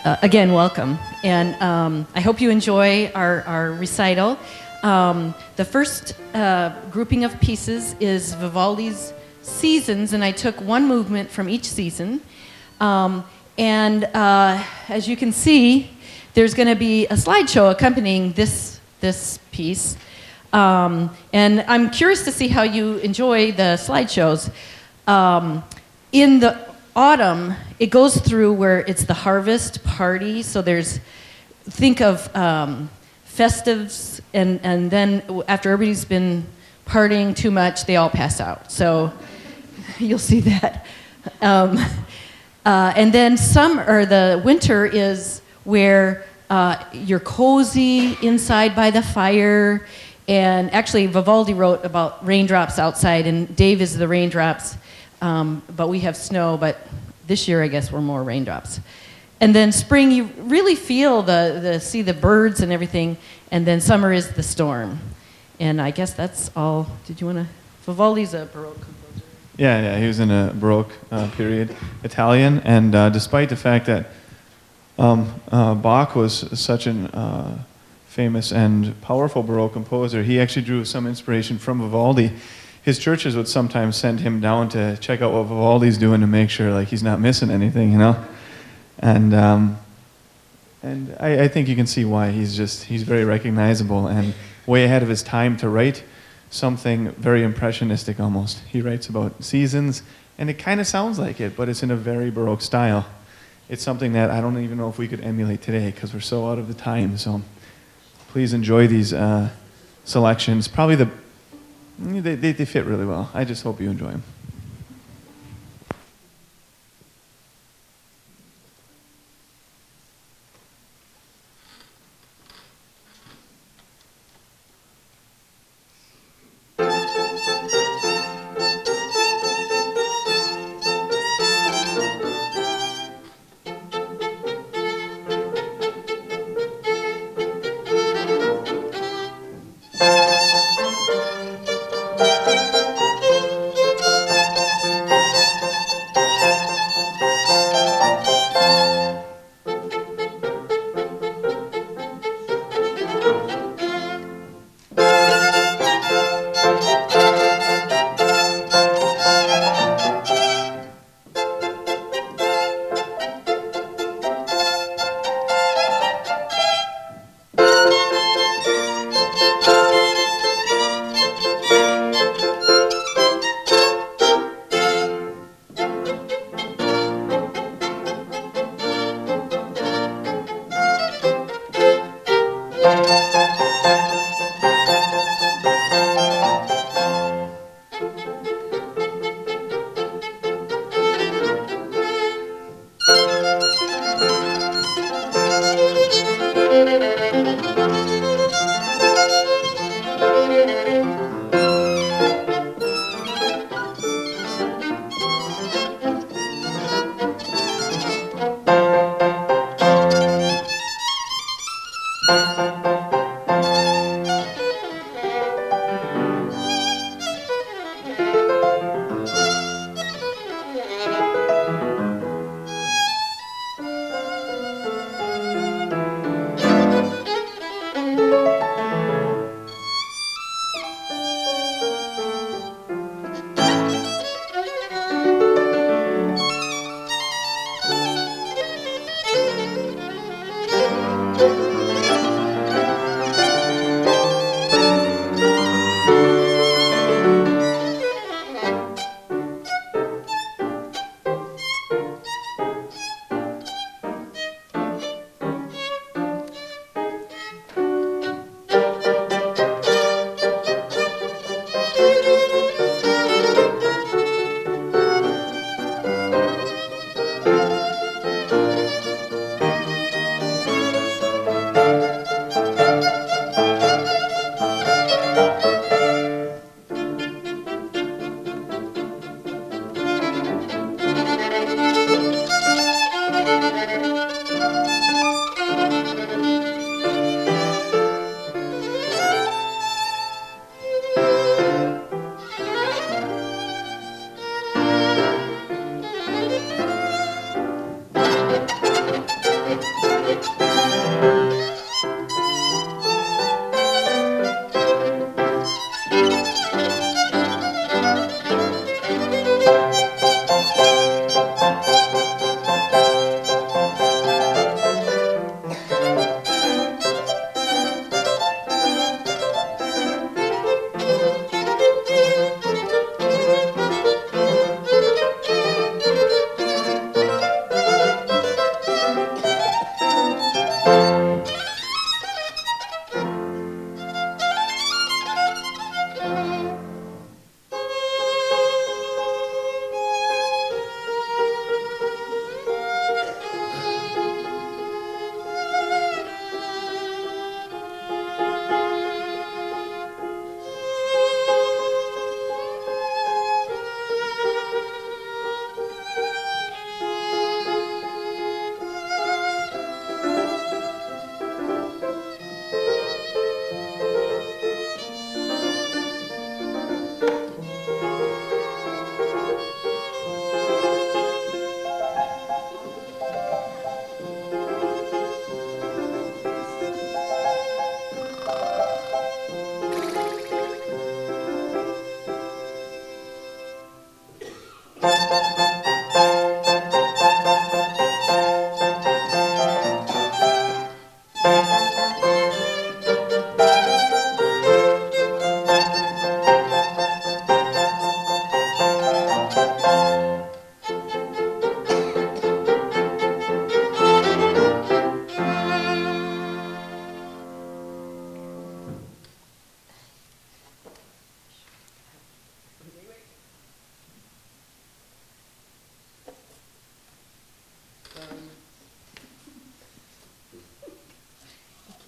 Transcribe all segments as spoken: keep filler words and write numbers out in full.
uh, again, welcome. And um, I hope you enjoy our, our recital. Um, the first uh, grouping of pieces is Vivaldi's Seasons, and I took one movement from each season. Um, and uh, as you can see, there's going to be a slideshow accompanying this, this piece. Um, and I'm curious to see how you enjoy the slideshows. Um, in the autumn, it goes through where it's the harvest party. So there's, think of um, festives, and, and then after everybody's been partying too much, they all pass out. So you'll see that. Um, uh, and then some, or the winter is where uh, you're cozy inside by the fire. And actually, Vivaldi wrote about raindrops outside, and Dave is the raindrops. Um, but we have snow, but this year I guess we're more raindrops. And then spring, you really feel the, the see the birds and everything, and then summer is the storm. And I guess that's all. Did you want to? Vivaldi's a Baroque composer. Yeah, yeah, he was in a Baroque uh, period, Italian, and uh, despite the fact that um, uh, Bach was such an uh, famous and powerful Baroque composer, he actually drew some inspiration from Vivaldi. His churches would sometimes send him down to check out what Vivaldi's doing to make sure like he's not missing anything, you know. And um, and I, I think you can see why he's just he's very recognizable and way ahead of his time to write something very impressionistic almost. He writes about seasons, and it kind of sounds like it, but it's in a very Baroque style. It's something that I don't even know if we could emulate today because we're so out of the time. So please enjoy these uh, selections. Probably the They, they, they fit really well. I just hope you enjoy them.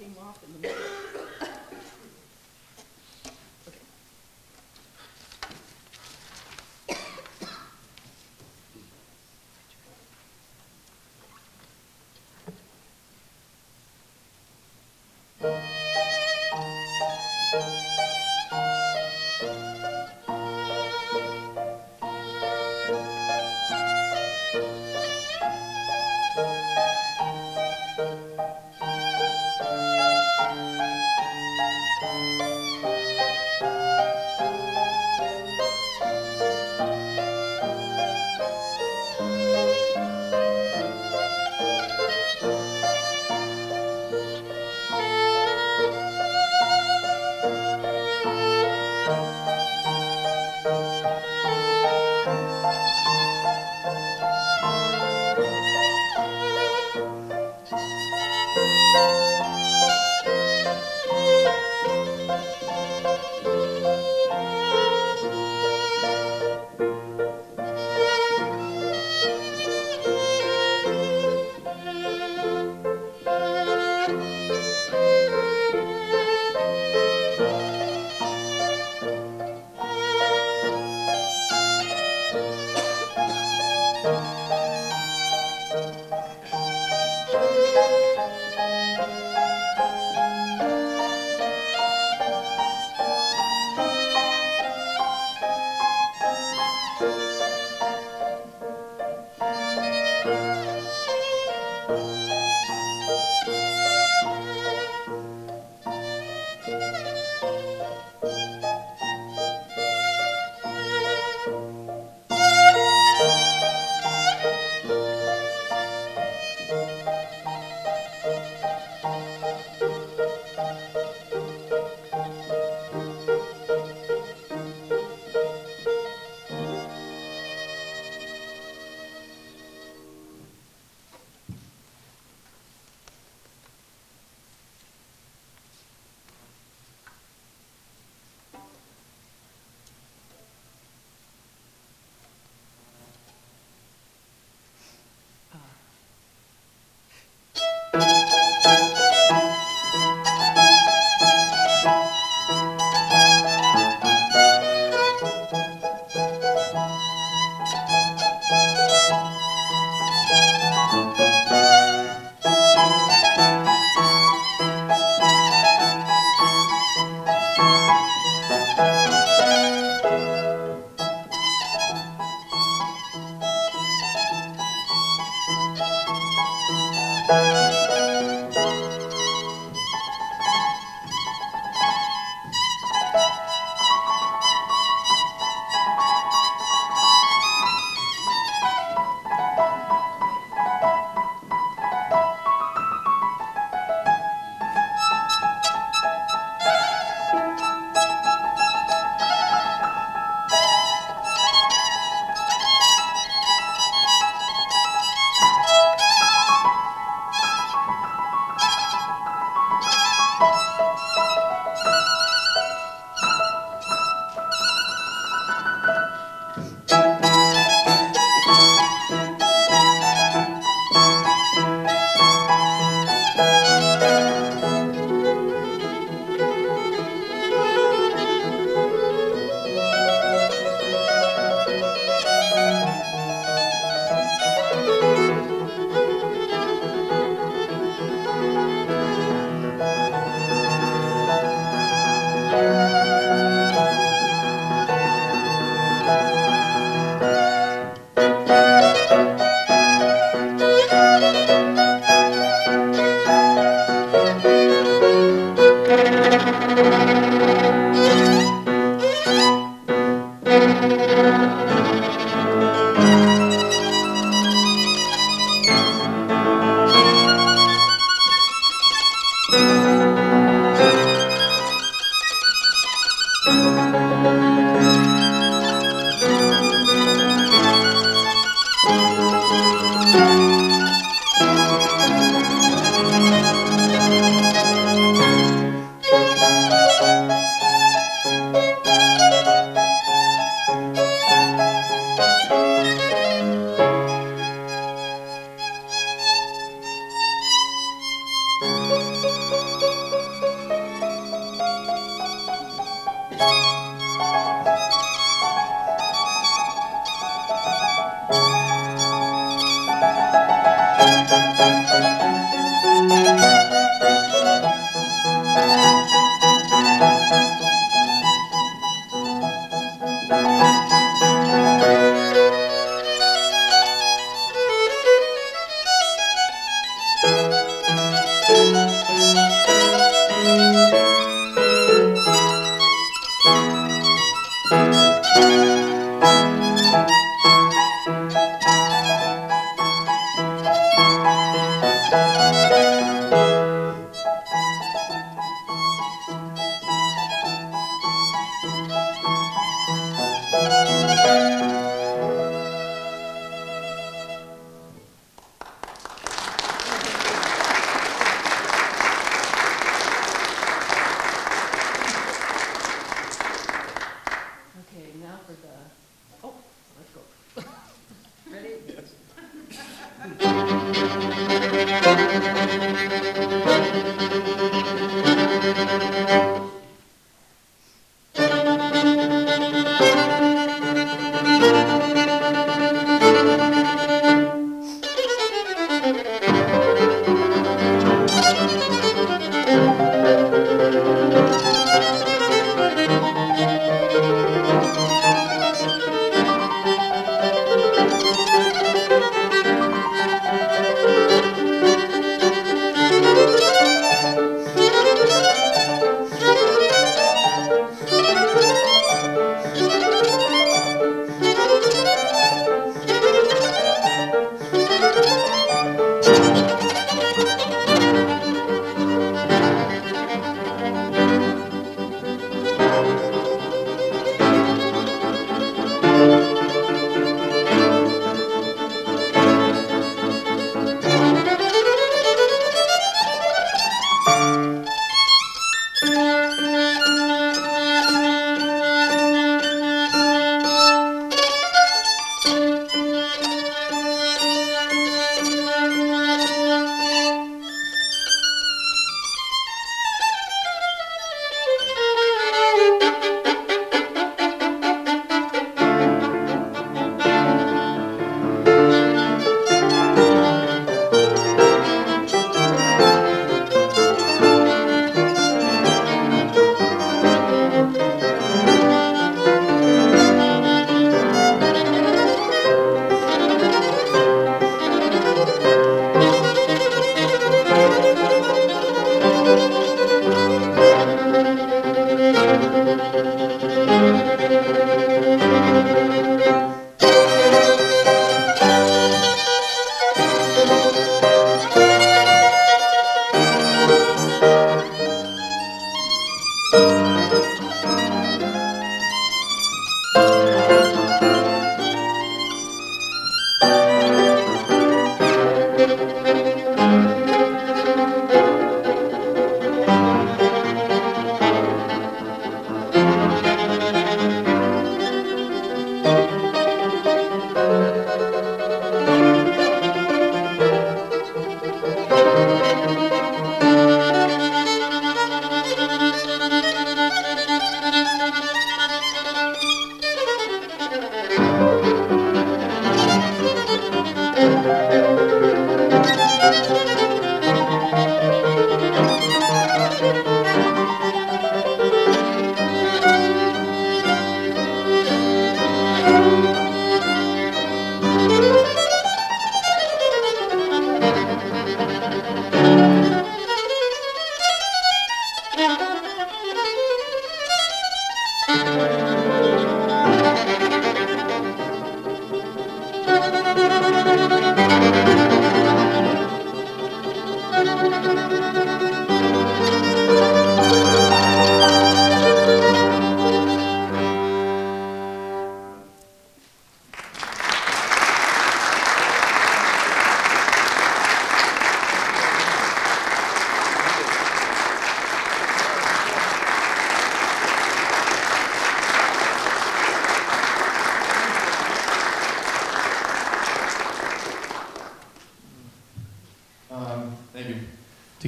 came off in the middle.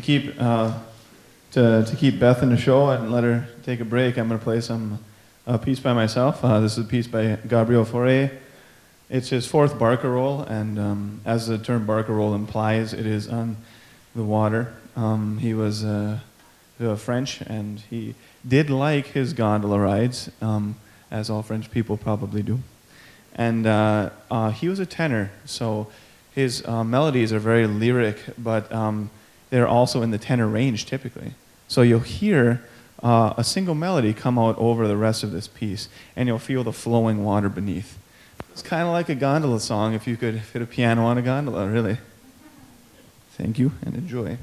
keep uh, to to keep Beth in the show and let her take a break, I'm going to play some a piece by myself. Uh, this is a piece by Gabriel Fauré. It's his fourth barcarolle, and um, as the term barcarolle implies, it is on the water. Um, he was uh, uh, French, and he did like his gondola rides, um, as all French people probably do. And uh, uh, he was a tenor, so his uh, melodies are very lyric, but um, they're also in the tenor range typically. So you'll hear uh, a single melody come out over the rest of this piece, and you'll feel the flowing water beneath. It's kind of like a gondola song if you could fit a piano on a gondola, really. Thank you, and enjoy.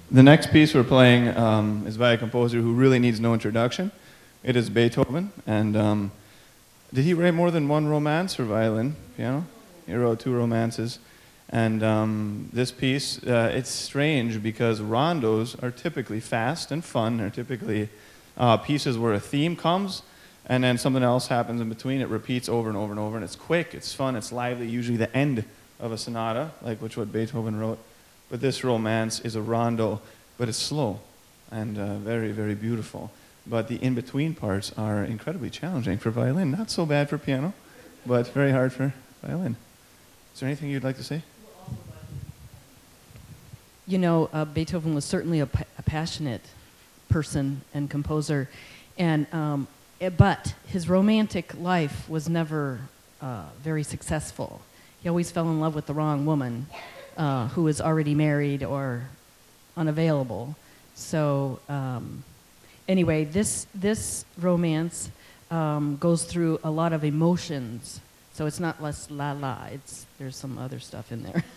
The next piece we're playing um, is by a composer who really needs no introduction. It is Beethoven, and um, did he write more than one romance for violin, piano? He wrote two romances. And um, this piece, uh, it's strange because rondos are typically fast and fun. They're typically uh, pieces where a theme comes and then something else happens in between. It repeats over and over and over, and it's quick, it's fun, it's lively, usually the end of a sonata, like which what Beethoven wrote. But this romance is a rondo, but it's slow and uh, very, very beautiful. But the in-between parts are incredibly challenging for violin. Not so bad for piano, but very hard for violin. Is there anything you'd like to say? You know, uh, Beethoven was certainly a, pa a passionate person and composer, and um, eh, but his romantic life was never uh, very successful. He always fell in love with the wrong woman, uh, who was already married or unavailable. So um, anyway, this this romance um, goes through a lot of emotions. So it's not less la la. It's there's some other stuff in there.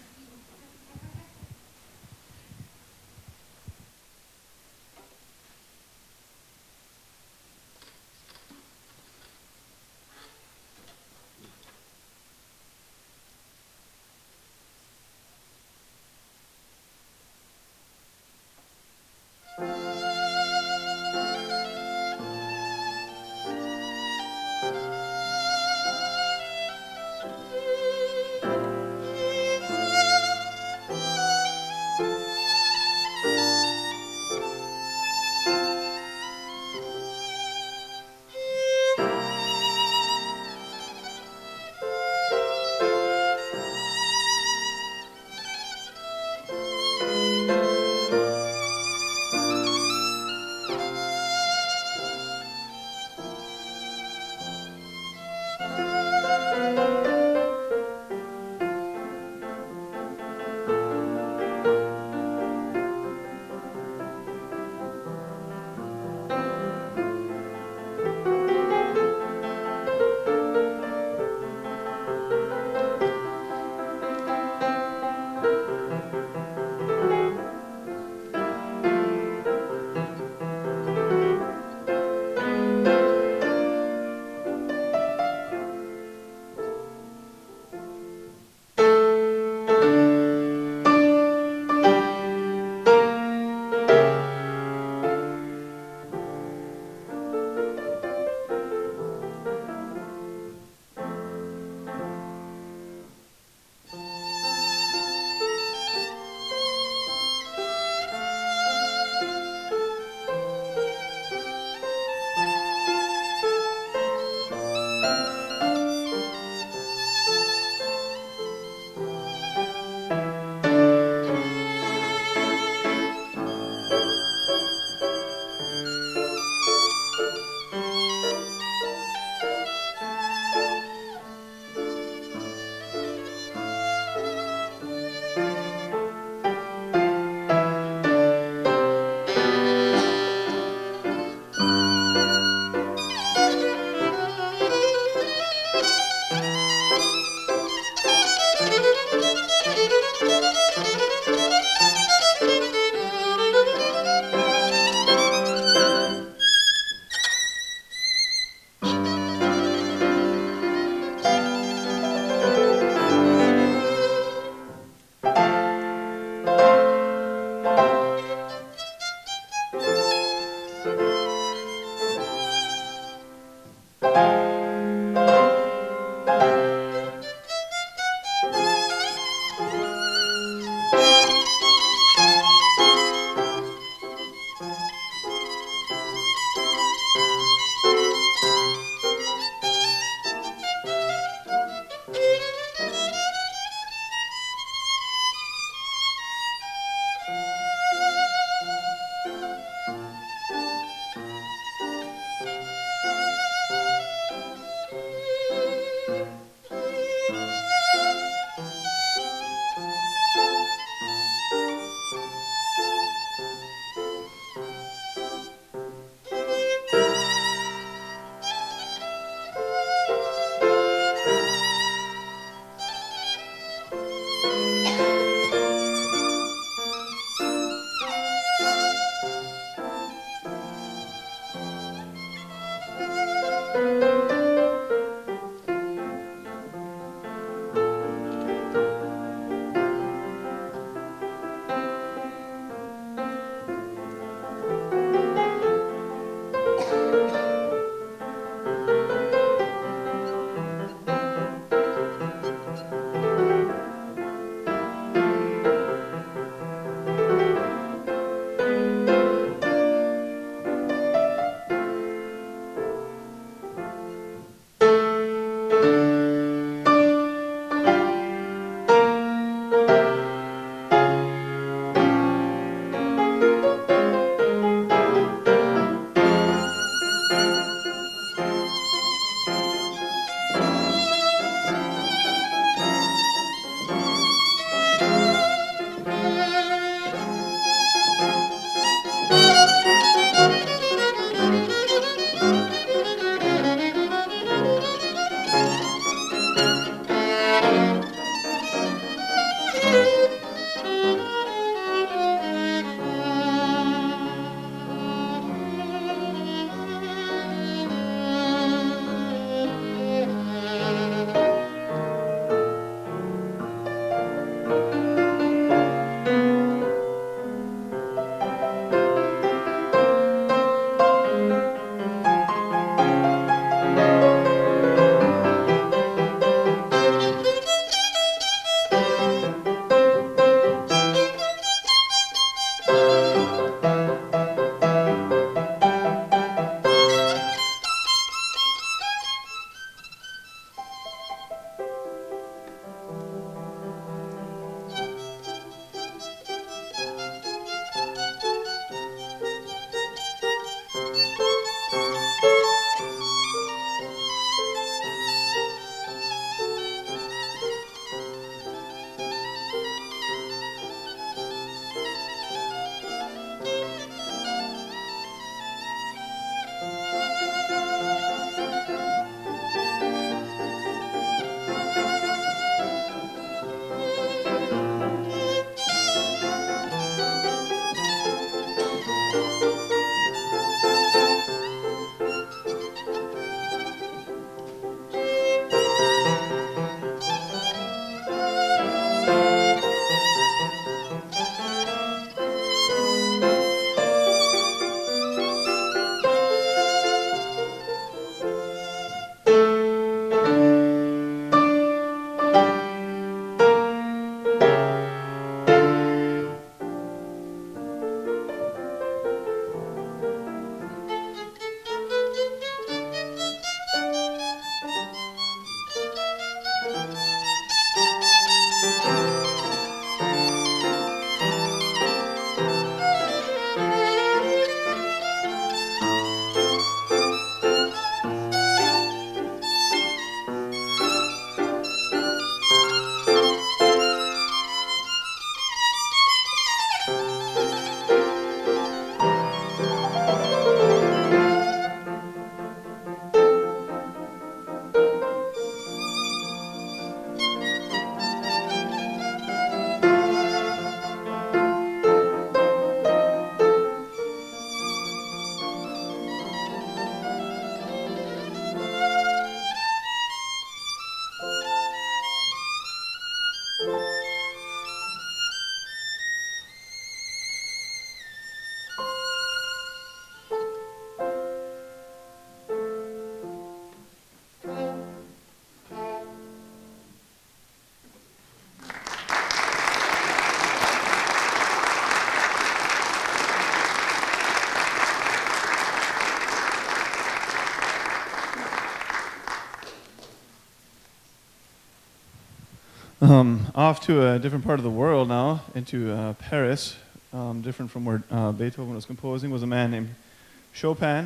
Um, off to a different part of the world now, into uh, Paris, um, different from where uh, Beethoven was composing, was a man named Chopin.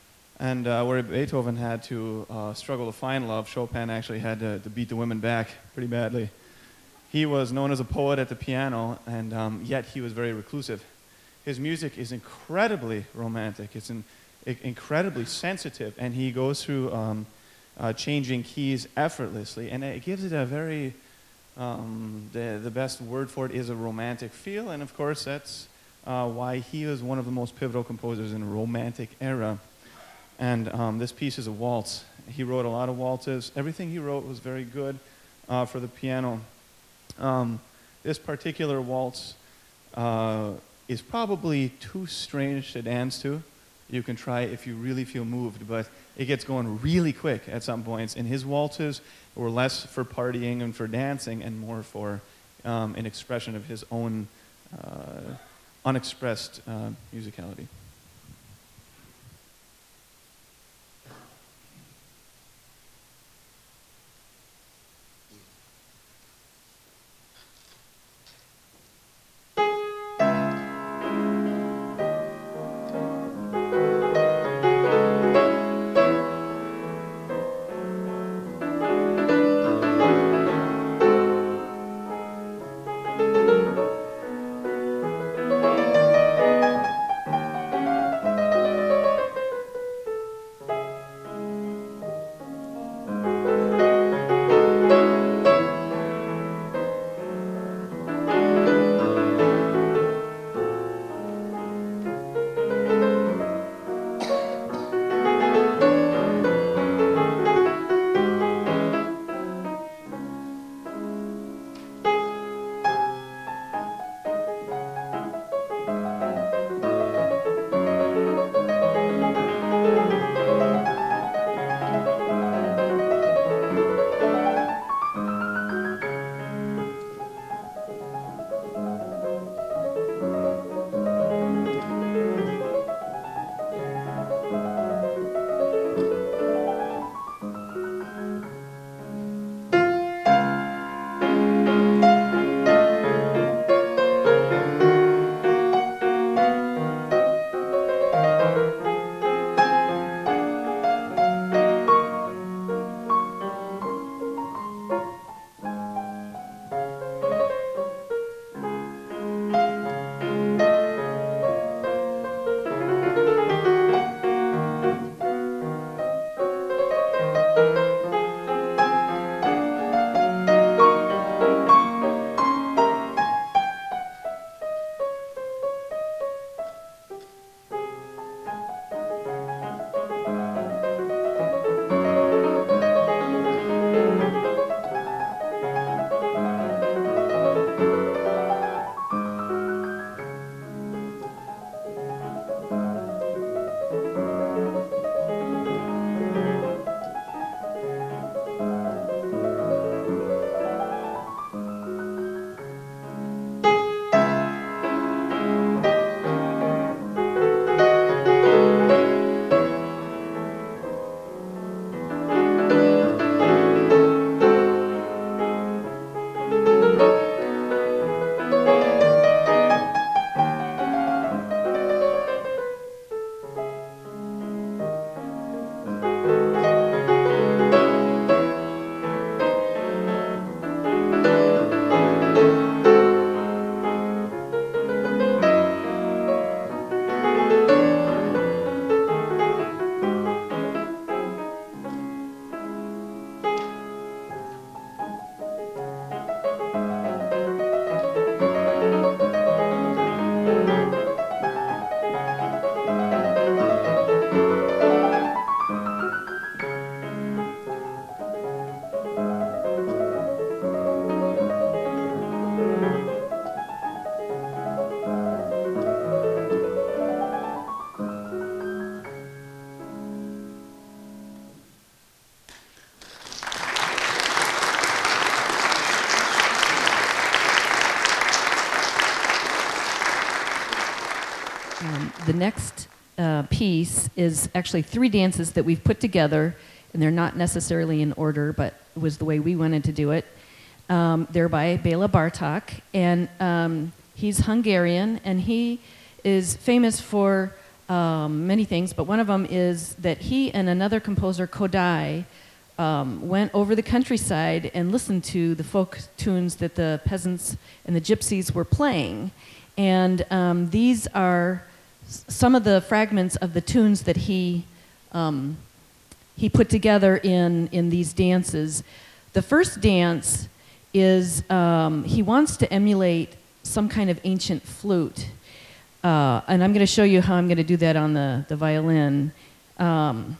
And uh, where Beethoven had to uh, struggle to find love, Chopin actually had to, to beat the women back pretty badly. He was known as a poet at the piano, and um, yet he was very reclusive. His music is incredibly romantic. It's in, I- incredibly sensitive, and he goes through um, uh, changing keys effortlessly, and it gives it a very, um, the, the best word for it is a romantic feel, and of course that's uh, why he was one of the most pivotal composers in the Romantic era. And um, this piece is a waltz. He wrote a lot of waltzes. Everything he wrote was very good uh, for the piano. Um, this particular waltz uh, is probably too strange to dance to. You can try it if you really feel moved, but it gets going really quick at some points. And his waltzes were less for partying and for dancing and more for um, an expression of his own uh, unexpressed uh, musicality. Um, the next uh, piece is actually three dances that we've put together, and they're not necessarily in order, but it was the way we wanted to do it. Um, they're by Bela Bartok, and um, he's Hungarian, and he is famous for um, many things, but one of them is that he and another composer, Kodai, um, went over the countryside and listened to the folk tunes that the peasants and the gypsies were playing. And um, these are some of the fragments of the tunes that he um, he put together in, in these dances. The first dance is, um, he wants to emulate some kind of ancient flute. Uh, and I'm going to show you how I'm going to do that on the, the violin. Um,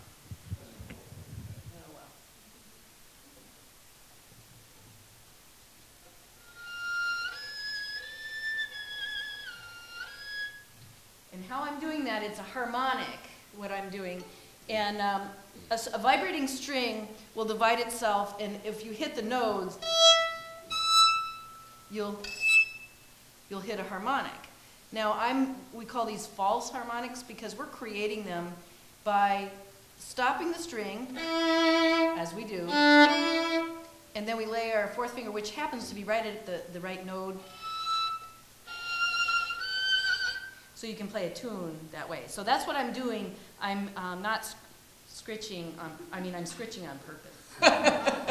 and how I'm doing that, it's a harmonic, what I'm doing. And um, a, a vibrating string will divide itself, and if you hit the nodes, you'll, you'll hit a harmonic. Now, I'm, we call these false harmonics because we're creating them by stopping the string, as we do, and then we lay our fourth finger, which happens to be right at the, the right node, so you can play a tune that way. So that's what I'm doing. I'm um, not sc scritching, on, I mean, I'm scritching on purpose.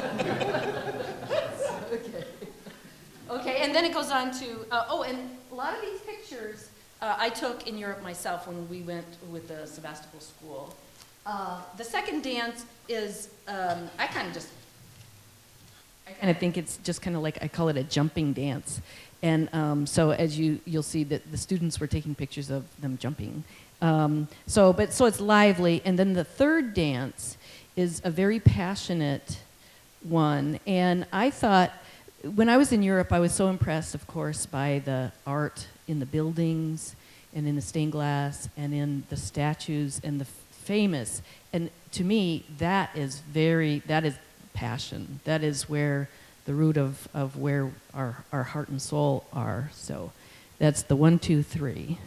Okay. Okay, and then it goes on to, uh, oh, and a lot of these pictures uh, I took in Europe myself when we went with the Sebastopol school. Uh, the second dance is, um, I kind of just, I kind of think it's just kind of like, I call it a jumping dance. And um, so as you, you'll see that the students were taking pictures of them jumping. Um, so, but, so it's lively. And then the third dance is a very passionate one. And I thought, when I was in Europe, I was so impressed, of course, by the art in the buildings and in the stained glass and in the statues and the famous. And to me, that is very, that is passion. That is where the root of, of where our, our heart and soul are. So that's the one, two, three.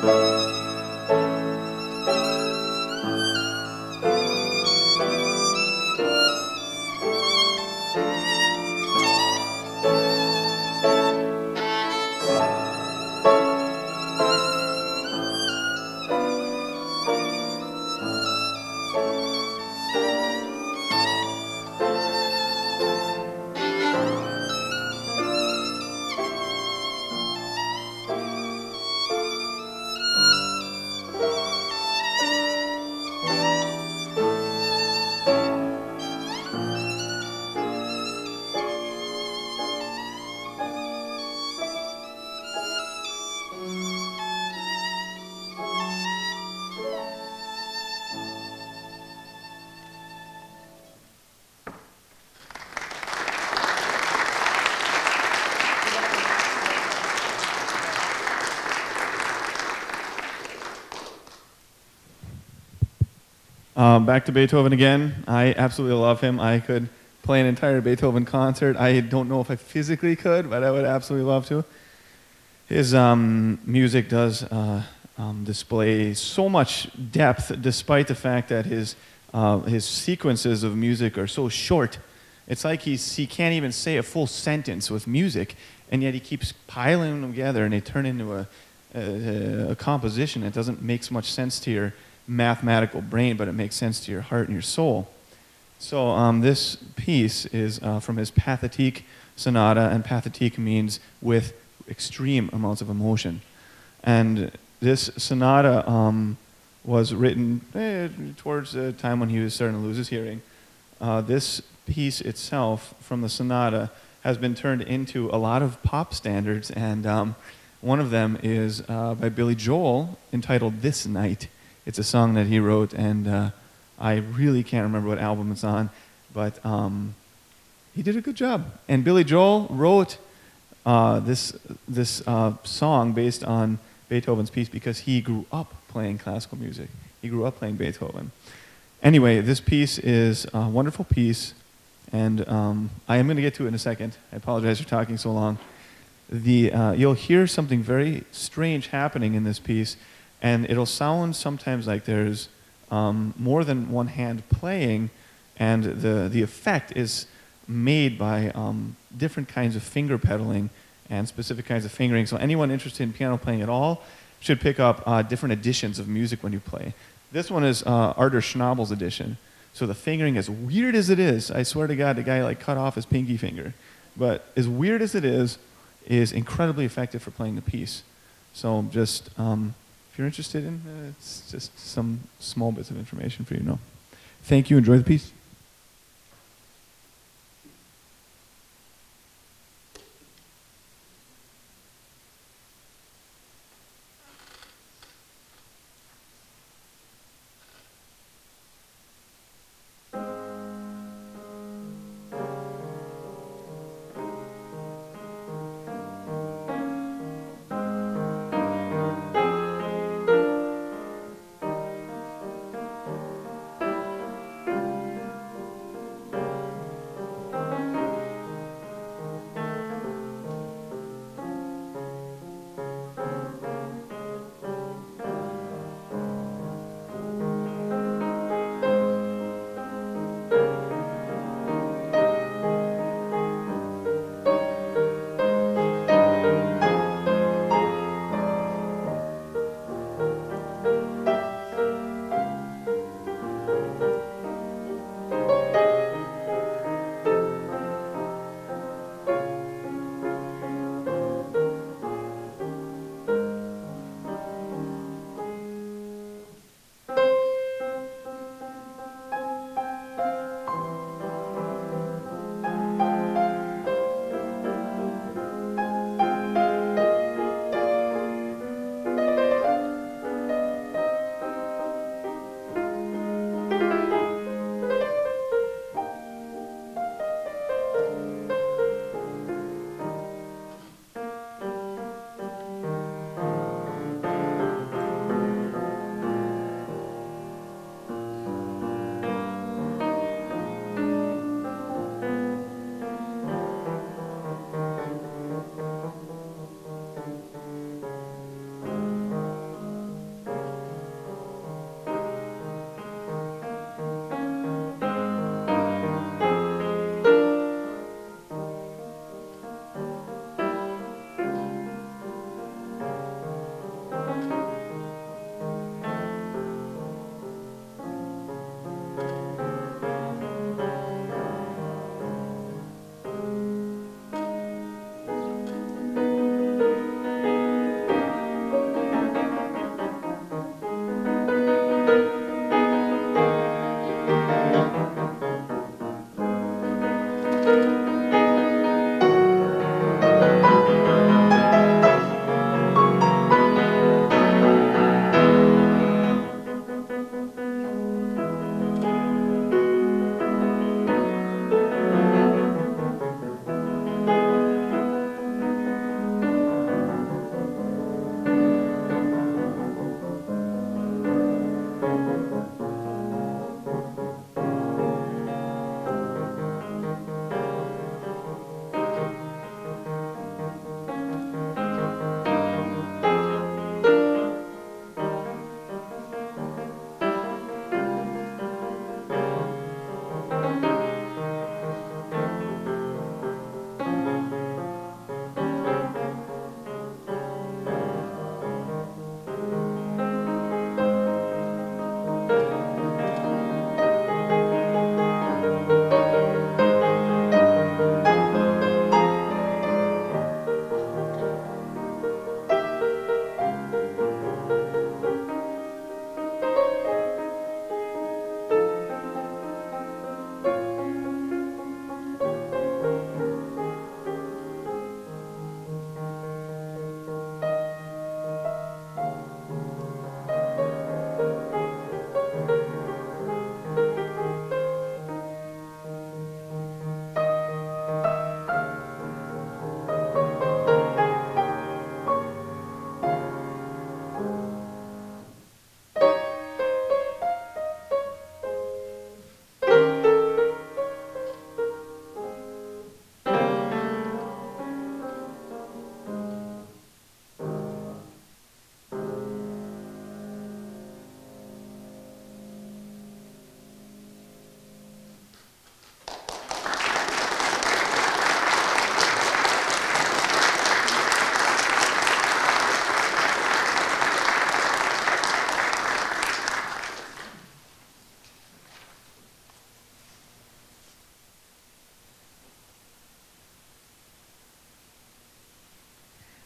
Um, back to Beethoven again. I absolutely love him. I could play an entire Beethoven concert. I don't know if I physically could, but I would absolutely love to. His um, music does uh, um, display so much depth, despite the fact that his uh, his sequences of music are so short. It's like he's he can't even say a full sentence with music, and yet he keeps piling them together, and they turn into a, a, a composition that doesn't make so much sense to your mathematical brain, but it makes sense to your heart and your soul. So um, this piece is uh, from his Pathétique Sonata, and Pathétique means with extreme amounts of emotion. And this sonata um, was written eh, towards the time when he was starting to lose his hearing. Uh, this piece itself from the sonata has been turned into a lot of pop standards, and um, one of them is uh, by Billy Joel, entitled This Night. It's a song that he wrote, and uh, I really can't remember what album it's on, but um, he did a good job. And Billy Joel wrote uh, this, this uh, song based on Beethoven's piece because he grew up playing classical music. He grew up playing Beethoven. Anyway, this piece is a wonderful piece, and um, I am going to get to it in a second. I apologize for talking so long. The, uh, you'll hear something very strange happening in this piece, and it'll sound sometimes like there's um, more than one hand playing, and the, the effect is made by um, different kinds of finger pedaling and specific kinds of fingering. So anyone interested in piano playing at all should pick up uh, different editions of music when you play. This one is uh, Arthur Schnabel's edition. So the fingering, as weird as it is, I swear to God, the guy like cut off his pinky finger. But as weird as it is, is incredibly effective for playing the piece. So just, um, if you're interested in, uh, it's just some small bits of information for you to know. Thank you. Enjoy the piece.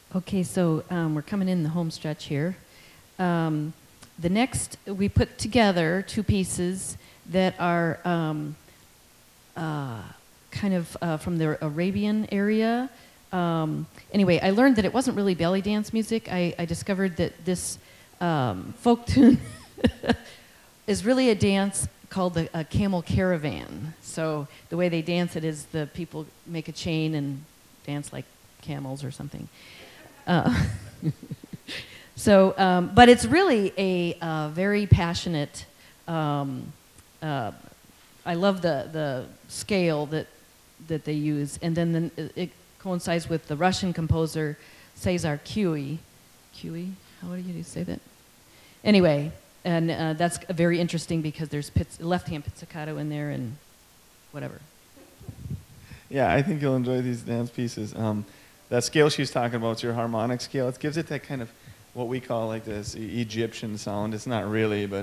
Okay, so um, we're coming in the home stretch here. Um, the next, we put together two pieces that are um, uh, kind of uh, from the Arabian area. Um, anyway, I learned that it wasn't really belly dance music. I, I discovered that this um, folk tune is really a dance called the a camel caravan. So the way they dance it is the people make a chain and dance like camels or something. Uh, so, um, but it's really a uh, very passionate. Um, uh, I love the the scale that that they use, and then the, it coincides with the Russian composer Cesar Cui. Cui, how do you say that? Anyway, and uh, that's very interesting because there's pizz- left-hand pizzicato in there and whatever. Yeah, I think you'll enjoy these dance pieces. Um, that scale she's talking about is your harmonic scale. It gives it that kind of what we call like this e- Egyptian sound. It's not really, but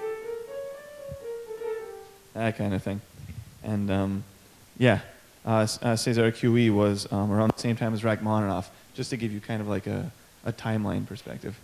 that kind of thing. And um, yeah, uh, uh, Cesar Cui was um, around the same time as Rachmaninoff, just to give you kind of like a, a timeline perspective.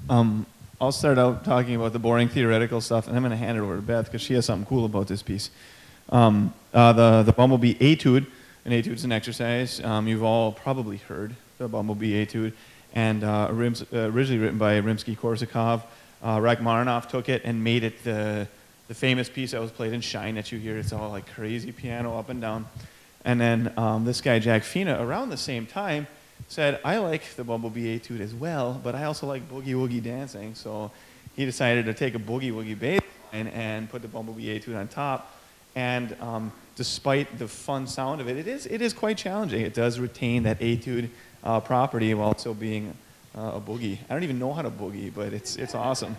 Um, I'll start out talking about the boring theoretical stuff, and I'm going to hand it over to Beth because she has something cool about this piece. Um, uh, the, the Bumblebee Etude, an etude is an exercise. Um, you've all probably heard the Bumblebee Etude, and uh, Rims, uh, originally written by Rimsky-Korsakov. Uh, Rachmaninoff took it and made it the, the famous piece that was played in Shine that you hear. It's all like crazy piano up and down. And then um, this guy, Jack Fina, around the same time, said, I like the Bumblebee Etude as well, but I also like boogie-woogie dancing. So he decided to take a boogie-woogie bass line and put the Bumblebee Etude on top. And um, despite the fun sound of it, it is, it is quite challenging. It does retain that etude uh, property while still being uh, a boogie. I don't even know how to boogie, but it's, it's awesome.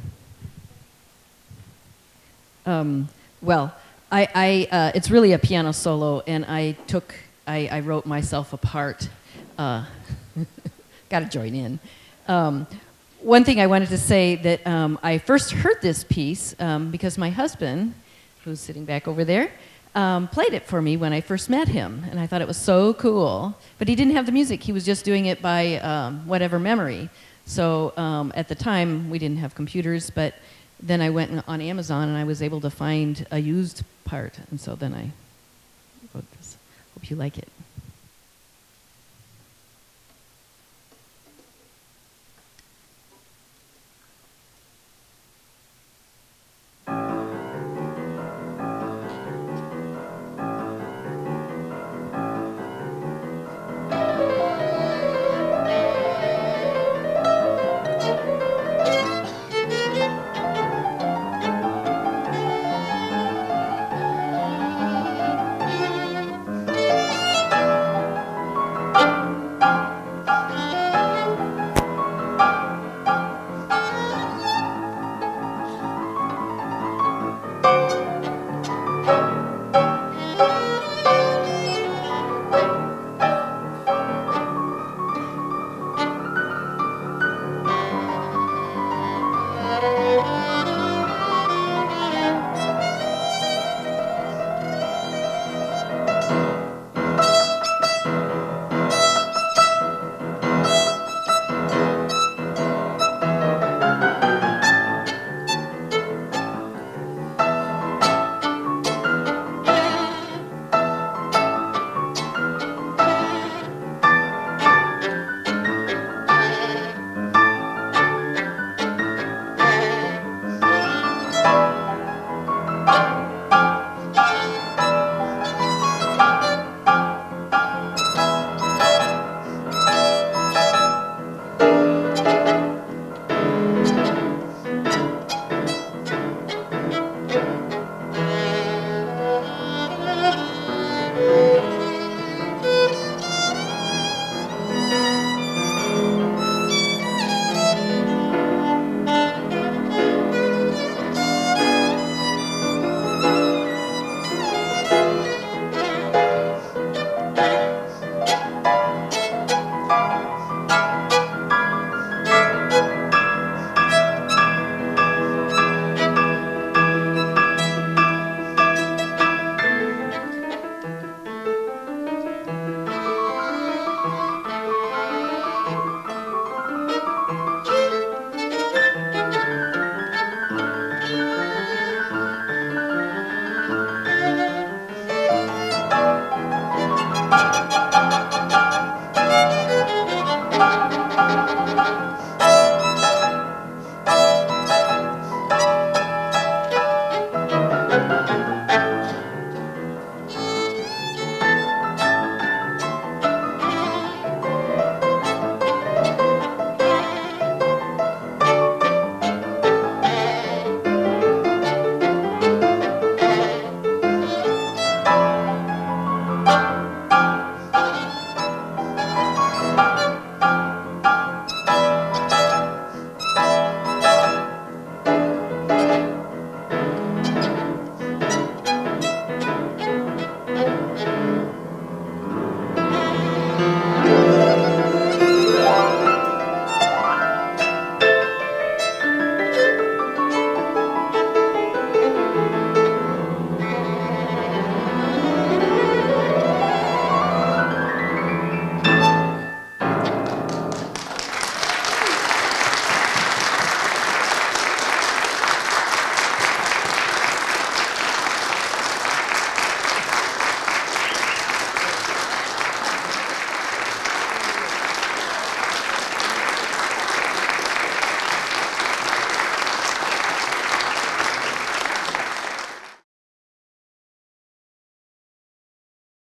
Um, well, I, I, uh, it's really a piano solo, and I took, I, I wrote myself a part. Uh, Got to join in. Um, one thing I wanted to say that um, I first heard this piece um, because my husband, who's sitting back over there, um, played it for me when I first met him, and I thought it was so cool. But he didn't have the music; he was just doing it by um, whatever memory. So um, at the time, we didn't have computers, but then I went on Amazon and I was able to find a used part, and so then I wrote this. Hope you like it.